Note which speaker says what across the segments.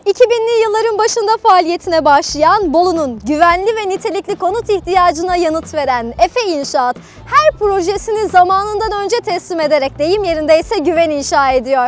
Speaker 1: 2000'li yılların başında faaliyetine başlayan Bolu'nun güvenli ve nitelikli konut ihtiyacına yanıt veren Efe İnşaat, her projesini zamanından önce teslim ederek deyim yerindeyse güven inşa ediyor.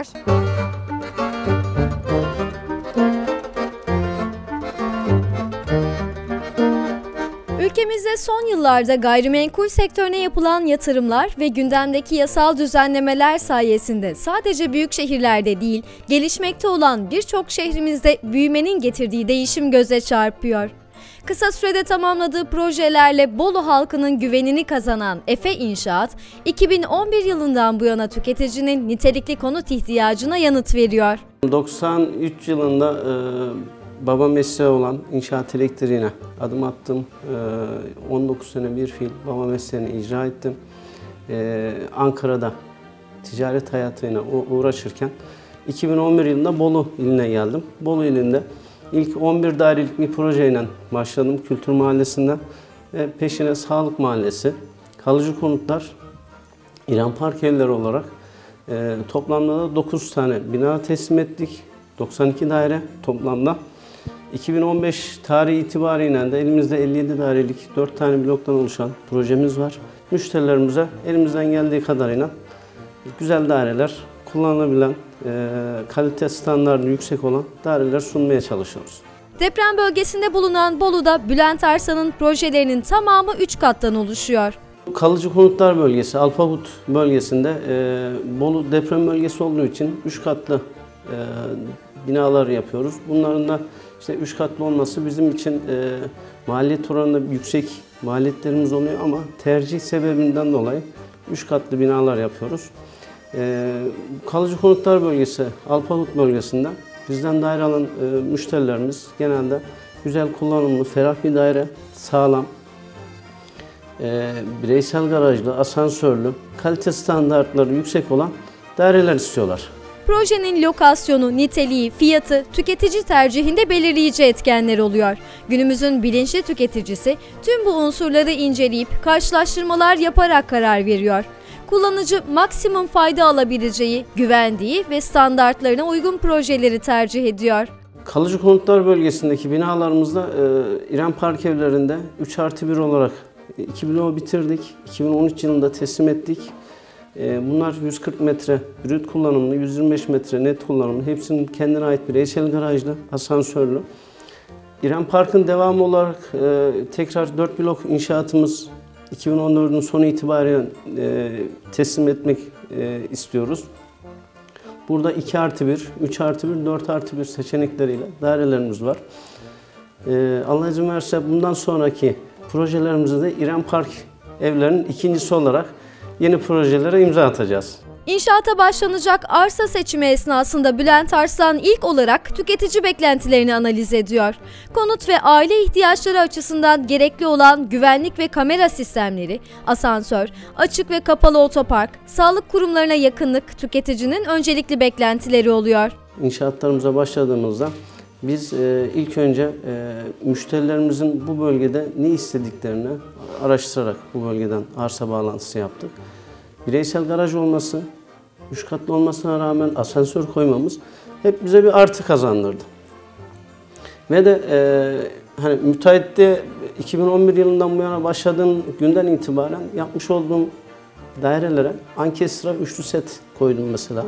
Speaker 1: Ülkemizde son yıllarda gayrimenkul sektörüne yapılan yatırımlar ve gündemdeki yasal düzenlemeler sayesinde sadece büyük şehirlerde değil, gelişmekte olan birçok şehrimizde büyümenin getirdiği değişim göze çarpıyor. Kısa sürede tamamladığı projelerle Bolu halkının güvenini kazanan Efe İnşaat, 2011 yılından bu yana tüketicinin nitelikli konut ihtiyacına yanıt veriyor.
Speaker 2: 93 yılında baba mesleği olan inşaat elektriğine adım attım. 19 sene bir fiil baba mesleğini icra ettim. Ankara'da ticaret hayatıyla uğraşırken 2011 yılında Bolu iline geldim. Bolu ilinde ilk 11 dairelik bir projeyle başladım Kültür Mahallesi'nde. Peşine Sağlık Mahallesi, kalıcı konutlar, İran Park evleri olarak toplamda da 9 tane bina teslim ettik. 92 daire toplamda. 2015 tarihi itibariyle de elimizde 57 dairelik 4 tane bloktan oluşan projemiz var. Müşterilerimize elimizden geldiği kadarıyla güzel daireler, kullanılabilen, kalite standartı yüksek olan daireler sunmaya çalışıyoruz.
Speaker 1: Deprem bölgesinde bulunan Bolu'da Bülent Arslan'ın projelerinin tamamı 3 kattan oluşuyor.
Speaker 2: Kalıcı konutlar bölgesi, Alpavut bölgesinde Bolu deprem bölgesi olduğu için 3 katlı binalar yapıyoruz. Bunların da işte 3 katlı olması bizim için maliyet oranında yüksek maliyetlerimiz oluyor ama tercih sebebinden dolayı 3 katlı binalar yapıyoruz. Kalıcı konutlar bölgesi, Alpavut bölgesinde bizden daire alan müşterilerimiz genelde güzel kullanımlı, ferah bir daire, sağlam, bireysel garajlı, asansörlü, kalite standartları yüksek olan daireler istiyorlar.
Speaker 1: Projenin lokasyonu, niteliği, fiyatı tüketici tercihinde belirleyici etkenler oluyor. Günümüzün bilinçli tüketicisi tüm bu unsurları inceleyip karşılaştırmalar yaparak karar veriyor. Kullanıcı maksimum fayda alabileceği, güvendiği ve standartlarına uygun projeleri tercih ediyor.
Speaker 2: Kalıcı konutlar bölgesindeki binalarımızda İran Park evlerinde 3+1 olarak 2 bloğu bitirdik. 2013 yılında teslim ettik. Bunlar 140 metre brüt kullanımlı, 125 metre net kullanımlı. Hepsinin kendine ait bireysel garajlı, asansörlü. İran Park'ın devamı olarak tekrar 4 blok inşaatımız 2014'ün sonu itibariyle teslim etmek istiyoruz. Burada 2+1, 3+1, 4+1 seçenekleriyle dairelerimiz var. Allah izin verirse bundan sonraki projelerimizde de İran Park evlerinin ikincisi olarak yeni projelere imza atacağız.
Speaker 1: İnşaata başlanacak arsa seçimi esnasında Bülent Arslan ilk olarak tüketici beklentilerini analiz ediyor. Konut ve aile ihtiyaçları açısından gerekli olan güvenlik ve kamera sistemleri, asansör, açık ve kapalı otopark, sağlık kurumlarına yakınlık tüketicinin öncelikli beklentileri oluyor.
Speaker 2: İnşaatlarımıza başladığımızda biz ilk önce müşterilerimizin bu bölgede ne istediklerini araştırarak bu bölgeden arsa bağlantısı yaptık. Bireysel garaj olması, 3 katlı olmasına rağmen asansör koymamız hep bize bir artı kazandırdı. Ve de hani müteahhitte 2011 yılından bu yana başladığım günden itibaren yapmış olduğum dairelere ankestra üçlü set koydum mesela.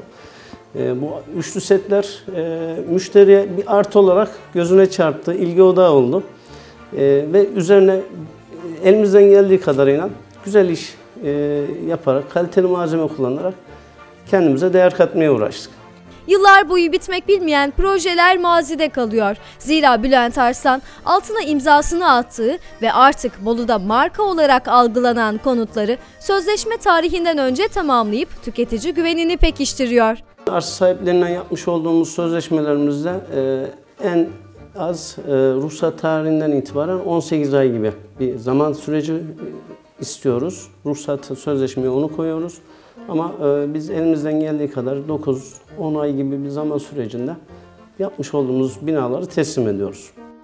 Speaker 2: Bu üçlü setler müşteriye bir artı olarak gözüne çarptı, ilgi odağı oldu. Ve üzerine elimizden geldiği kadarıyla güzel iş yaparak, kaliteli malzeme kullanarak kendimize değer katmaya uğraştık.
Speaker 1: Yıllar boyu bitmek bilmeyen projeler mazide kalıyor. Zira Bülent Arslan altına imzasını attığı ve artık Bolu'da marka olarak algılanan konutları sözleşme tarihinden önce tamamlayıp tüketici güvenini pekiştiriyor.
Speaker 2: Arsa sahiplerinden yapmış olduğumuz sözleşmelerimizde en az ruhsat tarihinden itibaren 18 ay gibi bir zaman süreci istiyoruz. Ruhsat sözleşmeye onu koyuyoruz. Ama biz elimizden geldiği kadar 9-10 ay gibi bir zaman sürecinde yapmış olduğumuz binaları teslim ediyoruz.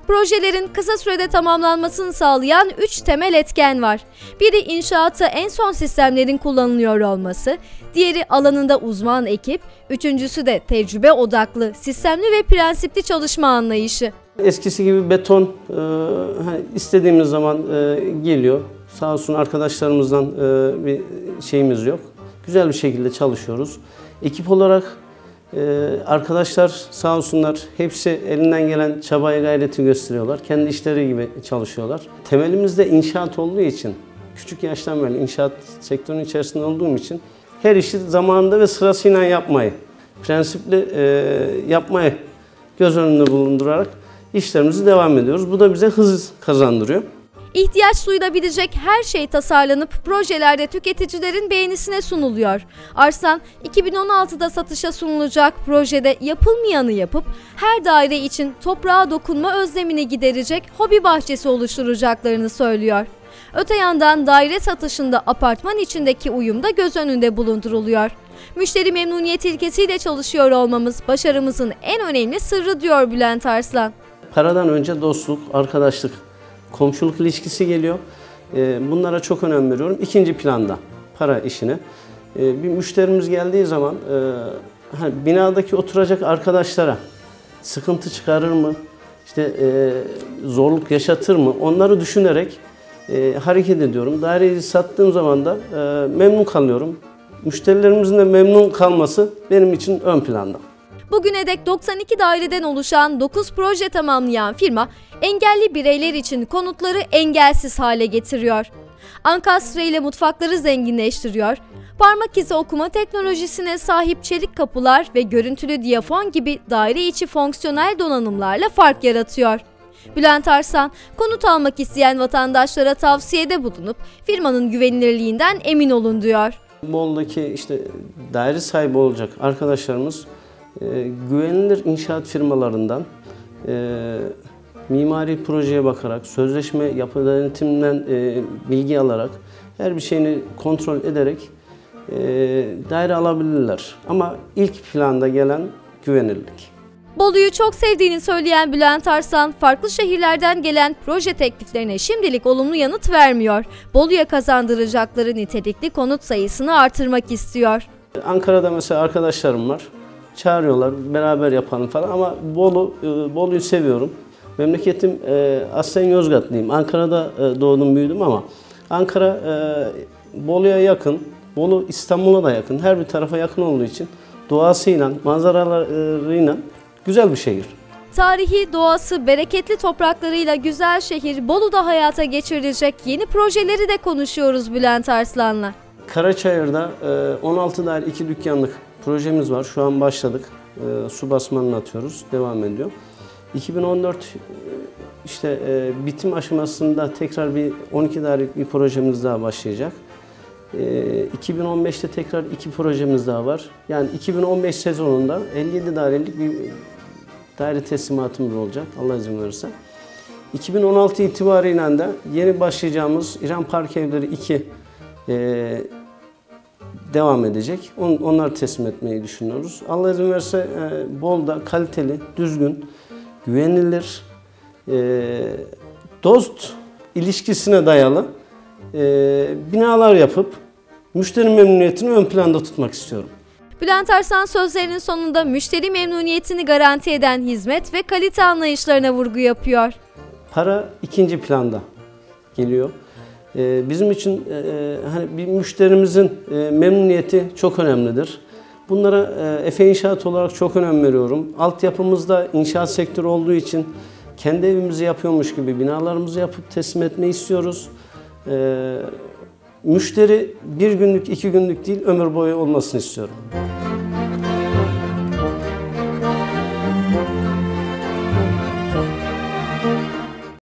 Speaker 1: Projelerin kısa sürede tamamlanmasını sağlayan 3 temel etken var. Biri inşaatta en son sistemlerin kullanılıyor olması, diğeri alanında uzman ekip, üçüncüsü de tecrübe odaklı, sistemli ve prensipli çalışma anlayışı.
Speaker 2: Eskisi gibi beton istediğimiz zaman geliyor. Sağ olsun arkadaşlarımızdan bir şeyimiz yok. Güzel bir şekilde çalışıyoruz. Ekip olarak arkadaşlar sağ olsunlar hepsi elinden gelen çabaya gayreti gösteriyorlar. Kendi işleri gibi çalışıyorlar. Temelimizde inşaat olduğu için, küçük yaştan beri inşaat sektörünün içerisinde olduğum için her işi zamanında ve sırasıyla yapmayı, prensipli yapmayı göz önünde bulundurarak işlerimizi devam ediyoruz. Bu da bize hız kazandırıyor.
Speaker 1: İhtiyaç duyulabilecek her şey tasarlanıp projelerde tüketicilerin beğenisine sunuluyor. Arslan, 2016'da satışa sunulacak projede yapılmayanı yapıp her daire için toprağa dokunma özlemini giderecek hobi bahçesi oluşturacaklarını söylüyor. Öte yandan daire satışında apartman içindeki uyum da göz önünde bulunduruluyor. Müşteri memnuniyet ilkesiyle çalışıyor olmamız başarımızın en önemli sırrı diyor Bülent Arslan.
Speaker 2: Paradan önce dostluk, arkadaşlık, komşuluk ilişkisi geliyor. Bunlara çok önem veriyorum. İkinci planda para işine. Bir müşterimiz geldiği zaman binadaki oturacak arkadaşlara sıkıntı çıkarır mı, zorluk yaşatır mı onları düşünerek hareket ediyorum. Daireyi sattığım zaman da memnun kalıyorum. Müşterilerimizin de memnun kalması benim için ön planda.
Speaker 1: Bugüne dek 92 daireden oluşan 9 proje tamamlayan firma, engelli bireyler için konutları engelsiz hale getiriyor. Ankastre ile mutfakları zenginleştiriyor. Parmak izi okuma teknolojisine sahip çelik kapılar ve görüntülü diyafon gibi daire içi fonksiyonel donanımlarla fark yaratıyor. Bülent Arslan, konut almak isteyen vatandaşlara tavsiyede bulunup firmanın güvenilirliğinden emin olun diyor.
Speaker 2: Bolu'daki daire sahibi olacak arkadaşlarımız güvenilir inşaat firmalarından mimari projeye bakarak, sözleşme yapı denetiminden bilgi alarak, her bir şeyini kontrol ederek daire alabilirler. Ama ilk planda gelen güvenilirlik.
Speaker 1: Bolu'yu çok sevdiğini söyleyen Bülent Arslan, farklı şehirlerden gelen proje tekliflerine şimdilik olumlu yanıt vermiyor. Bolu'ya kazandıracakları nitelikli konut sayısını artırmak istiyor.
Speaker 2: Ankara'da mesela arkadaşlarım var. Çağırıyorlar, beraber yapalım falan ama Bolu'yu seviyorum. Memleketim aslen Yozgatlıyım. Ankara'da doğdum, büyüdüm ama Ankara Bolu'ya yakın, Bolu İstanbul'a da yakın, her bir tarafa yakın olduğu için doğasıyla, manzaralarıyla güzel bir şehir.
Speaker 1: Tarihi, doğası, bereketli topraklarıyla güzel şehir Bolu'da hayata geçirilecek yeni projeleri de konuşuyoruz Bülent Arslan'la.
Speaker 2: Karaçayır'da 16 daire 2 dükkanlık projemiz var. Şu an başladık. Su basmanını atıyoruz. Devam ediyor. 2014 bitim aşamasında tekrar bir 12 dairelik bir projemiz daha başlayacak. 2015'te tekrar 2 projemiz daha var. Yani 2015 sezonunda 57 dairelik bir daire teslimatımız olacak. Allah izin verirse. 2016 itibariyle de yeni başlayacağımız İran Park Evleri 2 devam edecek. Onları teslim etmeyi düşünüyoruz. Allah izin verirse Bolu'da kaliteli, düzgün, güvenilir, dost ilişkisine dayalı binalar yapıp müşteri memnuniyetini ön planda tutmak istiyorum.
Speaker 1: Bülent Arslan sözlerinin sonunda müşteri memnuniyetini garanti eden hizmet ve kalite anlayışlarına vurgu yapıyor.
Speaker 2: Para ikinci planda geliyor. Bizim için bir müşterimizin memnuniyeti çok önemlidir. Bunlara Efe İnşaat olarak çok önem veriyorum. Altyapımızda inşaat sektörü olduğu için kendi evimizi yapıyormuş gibi binalarımızı yapıp teslim etmeyi istiyoruz. Müşteri bir günlük, 2 günlük değil, ömür boyu olmasını istiyorum.